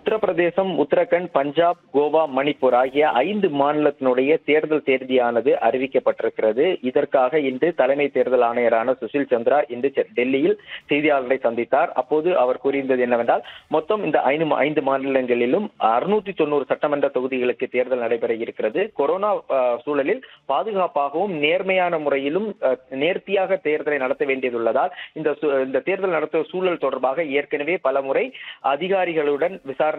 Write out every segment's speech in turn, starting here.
உத்தரப்பிரதேசம், உத்தரகண்ட், பஞ்சாப், கோவா, மணிப்பூர் ஆகிய 5 மாநிலத்தினுடைய தேர்தல் தேதியானது அறிவிக்கப்பட்டிருக்கிறது. இதற்காக இன்று தலைமை தேர்தல் ஆணையரான சுஷில் சந்திரா இன்று டெல்லியில் செய்தியாளர்களை சந்தித்தார். அப்போது அவர் கூறியிருந்தது என்னவென்றால், மொத்தம் இந்த 5 மாநிலங்களிலும் 690 சட்டமன்ற தொகுதிகளுக்கு தேர்தல் நடைபெற இருக்கிறது. கொரோனா சூழலில் பாதுகாப்பாகவும் நேர்மையான முறையிலும் நேர்த்தியாக தேர்தலை நடத்த வேண்டியதுள்ளதால் இந்த தேர்தல் நடத்தும் சூழல் தொடர்பாக ஏற்கனவே பலமுறை அதிகாரிகளுடன்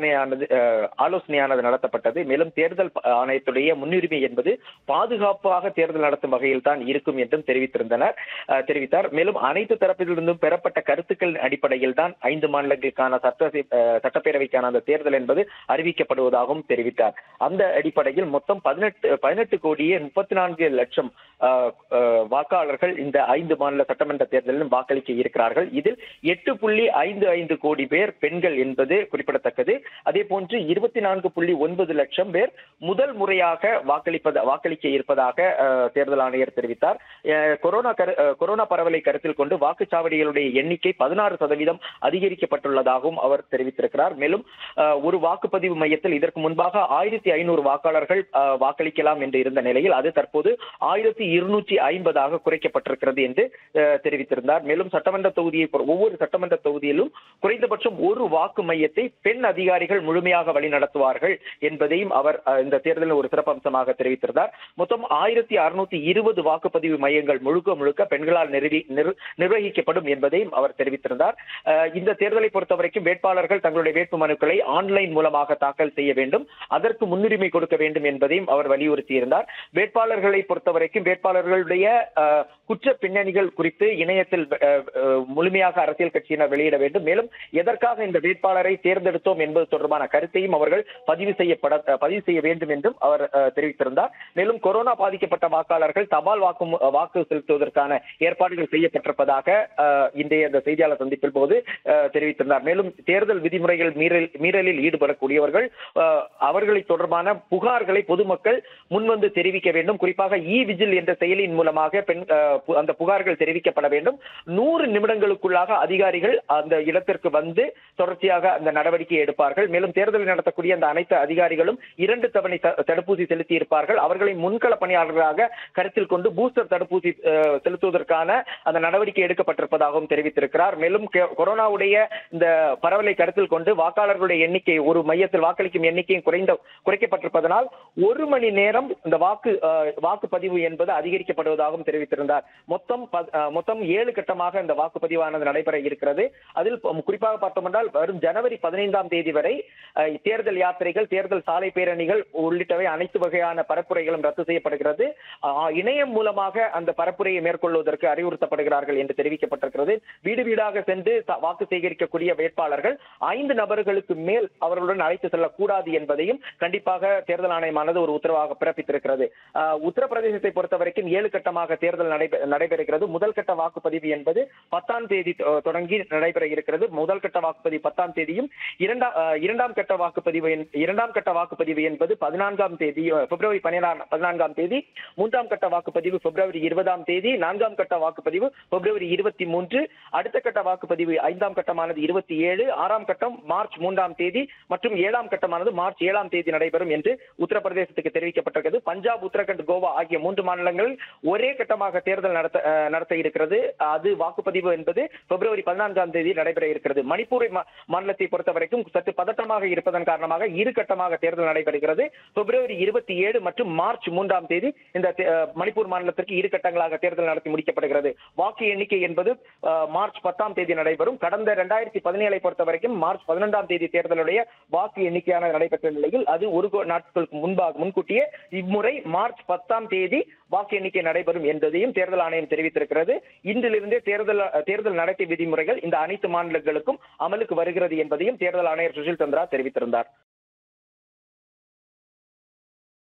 ஆலோசனையானது நடத்தப்பட்டது. மேலும் தேர்தல் ஆணையத்துடைய முன்னுரிமை என்பது பாதுகாப்பாக தேர்தல் நடத்தும் வகையில் தான் இருக்கும் என்றும் தெரிவித்தார். மேலும் அனைத்து தரப்பிலிருந்தும் பெறப்பட்ட கருத்துக்களின் அடிப்படையில் தான் 5 மாநிலங்களுக்கான சட்டப்பேரவைக்கான அந்த தேர்தல் என்பது அறிவிக்கப்படுவதாகவும் தெரிவித்தார். அந்த அடிப்படையில் மொத்தம் 18 கோடியே 34 லட்சம் வாக்காளர்கள் இந்த 5 மாநில சட்டமன்ற தேர்தலிலும் வாக்களிக்க இருக்கிறார்கள். இதில் 8.55 கோடி பேர் பெண்கள் என்பது குறிப்பிடத்தக்கது. அதே போன்று 24.9 லட்சம் பேர் முதல் முறையாக வாக்களிக்க இருப்பதாக தேர்தல் ஆணையர் தெரிவித்தார். கொரோனா பரவலை கருத்தில் கொண்டு வாக்குச்சாவடிகளுடைய எண்ணிக்கை 16% அதிகரிக்கப்பட்டுள்ளதாகவும் அவர் தெரிவித்திருக்கிறார். மேலும் ஒரு வாக்குப்பதிவு மையத்தில் இதற்கு முன்பாக 1500 வாக்காளர்கள் வாக்களிக்கலாம் என்று இருந்த நிலையில் அது தற்போது 1250 குறைக்கப்பட்டிருக்கிறது என்று தெரிவித்திருந்தார். மேலும் ஒவ்வொரு சட்டமன்ற தொகுதியிலும் குறைந்தபட்சம் ஒரு வாக்கு மையத்தை பெண் அதிகாரிகள் முழுமையாக வழிநடத்துவார்கள் என்பதையும் அவர் இந்த தேர்தலில் ஒரு சிறப்பம்சமாக தெரிவித்திருந்தார். மொத்தம் 1620 வாக்குப்பதிவு மையங்கள் முழுக்க பெண்களால் நிர்வகிக்கப்படும் என்பதையும் அவர் தெரிவித்திருந்தார். இந்த தேர்தலை பொறுத்தவரைக்கும் வேட்பாளர்கள் தங்களுடைய வேட்பு மனுக்களை ஆன்லைன் மூலமாக தாக்கல் செய்ய வேண்டும், அதற்கு முன்னுரிமை கொடுக்க வேண்டும் என்பதையும் அவர் வலியுறுத்தியிருந்தார். வேட்பாளர்களை பொறுத்தவரைக்கும் வேட்பாளர்களுடைய குற்ற பின்னணிகள் குறித்து இணையத்தில் முழுமையாக அரசியல் கட்சியினர் வெளியிட வேண்டும். மேலும் எதற்காக இந்த வேட்பாளரை தேர்ந்தெடுத்தோம் என்பது தொடர்பான கருத்தையும் அவர்கள் பதிவு செய்ய வேண்டும் என்றும் அவர் தெரிவித்திருந்தார். மேலும் கொரோனா பாதிக்கப்பட்ட வாக்காளர்கள் தபால் வாக்கு செலுத்துவதற்கான ஏற்பாடுகள் செய்யப்பட்டிருப்பதாக இன்றைய இந்த செய்தியாளர் சந்திப்பில் போது தெரிவித்திருந்தார். மேலும் தேர்தல் விதிமுறைகள் மீறலில் ஈடுபடக்கூடியவர்கள் அவர்களை தொடர்பான புகார்களை பொதுமக்கள் முன்வந்து தெரிவிக்க வேண்டும். குறிப்பாக விஜில் என்ற செயலியின் மூலமாக அந்த புகார்கள் தெரிவிக்கப்பட வேண்டும். 100 நிமிடங்களுக்குள்ளாக அதிகாரிகள் அந்த இடத்திற்கு வந்து தொடர்ச்சியாக அந்த நடவடிக்கை எடுப்பார்கள். மேலும் தேர்தலை நடத்தக்கூடிய அந்த அனைத்து அதிகாரிகளும் 2 தவணை தடுப்பூசி செலுத்தி இருப்பார்கள். அவர்களை முன்கள பணியாளர்களாக கருத்தில் கொண்டு பூஸ்டர் தடுப்பூசி செலுத்துவதற்கான அந்த நடவடிக்கை எடுக்கப்பட்டிருப்பதாகவும் தெரிவித்திருக்கிறார். மேலும் கொரோனாவுடைய இந்த பரவலை கருத்தில் கொண்டு வாக்காளர்களுடைய எண்ணிக்கை ஒரு மையத்தில் வாக்களிக்கும் எண்ணிக்கையும் குறைக்கப்பட்டிருப்பதனால் 1 மணி நேரம் இந்த வாக்குப்பதிவு என்பது அதிகரிக்கப்படுவதாகவும் தெரிவித்திருந்தார். மொத்தம் 7 கட்டமாக இந்த வாக்குப்பதிவானது நடைபெற இருக்கிறது. அதில் குறிப்பாக பார்த்தோம் என்றால் வரும் ஜனவரி 15ஆம் தேதி வரை தேர்தல் யாத்திரைகள், தேர்தல் சாலை பேரணிகள் உள்ளிட்டவை அனைத்து வகையான பரப்புரைகளும் ரத்து செய்யப்படுகிறது. இணையம் மூலமாக அந்த பரப்புரையை மேற்கொள்வதற்கு அறிவுறுத்தப்படுகிறார்கள் என்று தெரிவிக்கப்பட்டிருக்கிறது. வீடு வீடாக சென்று வாக்கு சேகரிக்கக்கூடிய வேட்பாளர்கள் 5 நபர்களுக்கு மேல் அவர்களுடன் அழைத்து செல்லக்கூடாது என்பதையும் கண்டிப்பாக தேர்தல் ஆணையமானது ஒரு உத்தரவாக பிறப்பித்திருக்கிறது. உத்தரப்பிரதேசத்தை பொறுத்தவரைக்கும் 7 கட்டமாக தேர்தல் நடைபெறுகிறது. முதல் கட்ட வாக்குப்பதிவு என்பது 10ஆம் தேதி தொடங்கி நடைபெற இருக்கிறது. முதல் கட்ட வாக்குப்பதிவு 10ஆம் தேதியும் இரண்டாம் கட்ட வாக்குப்பதிவு என்பது 14ஆம் தேதி பிப்ரவரி 14ஆம் தேதி, 3ஆம் கட்ட வாக்குப்பதிவு பிப்ரவரி 20ஆம் தேதி, 4ஆம் கட்ட வாக்குப்பதிவு பிப்ரவரி 23, அடுத்த கட்ட வாக்குப்பதிவு 5ஆம் கட்டமானது 27, 6ஆம் கட்டம் மார்ச் 3ஆம் தேதி மற்றும் 7ஆம் கட்டமானது மார்ச் 7ஆம் தேதி நடைபெறும் என்று உத்தரப்பிரதேசத்துக்கு தெரிவிக்கப்பட்டிருக்கிறது. பஞ்சாப், உத்தரகண்ட், கோவா ஆகிய 3 மாநிலங்களில் ஒரே கட்டமாக தேர்தல் நடத்த இருக்கிறது. அது வாக்குப்பதிவு என்பது பிப்ரவரி 14ஆம் தேதி நடைபெற இருக்கிறது. மணிப்பூர் மாநிலத்தை பொறுத்தவரைக்கும் சற்று பதட்டமாக இருப்பதன் காரணமாக 2 கட்டமாக தேர்தல் நடைபெறுகிறது. பிப்ரவரி 27 மற்றும் மார்ச் 3ஆம் தேதி இந்த மணிப்பூர் மாநிலத்திற்கு 2 கட்டங்களாக தேர்தல் நடத்தி முடிக்கப்படுகிறது. வாக்கு எண்ணிக்கை என்பது மார்ச் 10ஆம் தேதி நடைபெறும். கடந்த 2017 பொறுத்தவரைக்கும் மார்ச் 11ஆம் தேதி தேர்தலுடைய வாக்கு எண்ணிக்கையான நடைபெற்ற நிலையில் அது 1 நாட்களுக்கு முன்கூட்டியே இம்முறை மார்ச் 10ஆம் தேதி வாக்கு எண்ணிக்கை நடைபெறும் என்பதையும் தேர்தல் ஆணையம் தெரிவித்திருக்கிறது. இன்றிலிருந்தே தேர்தல் நடத்தை விதிமுறைகள் இந்த அனைத்து மாநிலங்களுக்கும் அமலுக்கு வருகிறது என்பதையும் தேர்தல் ஆணையர் சுஷில் சந்திரா தெரிவித்திருந்தார்.